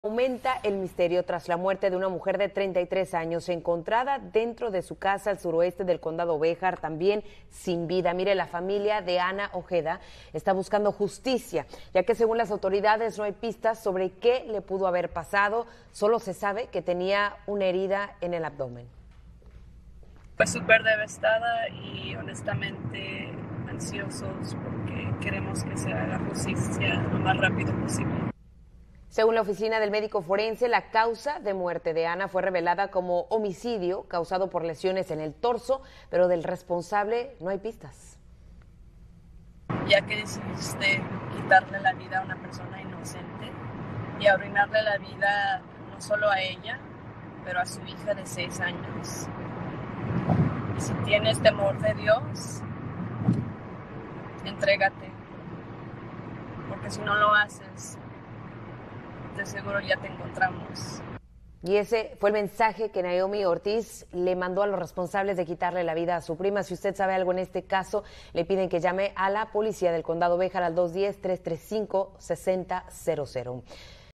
Aumenta el misterio tras la muerte de una mujer de 33 años encontrada dentro de su casa al suroeste del condado Béjar, también sin vida. Mire, la familia de Ana Ojeda está buscando justicia, ya que según las autoridades no hay pistas sobre qué le pudo haber pasado, solo se sabe que tenía una herida en el abdomen. Pues súper devastada y honestamente ansiosos porque queremos que se haga justicia lo más rápido posible. Según la oficina del médico forense, la causa de muerte de Ana fue revelada como homicidio causado por lesiones en el torso, pero del responsable no hay pistas. Ya que decidiste quitarle la vida a una persona inocente y arruinarle la vida no solo a ella, pero a su hija de 6 años. Y si tienes temor de Dios, entrégate, porque si no lo haces, de seguro ya te encontramos. Y ese fue el mensaje que Naomi Ortiz le mandó a los responsables de quitarle la vida a su prima. Si usted sabe algo en este caso, le piden que llame a la policía del condado Béjar al 210-335-6000.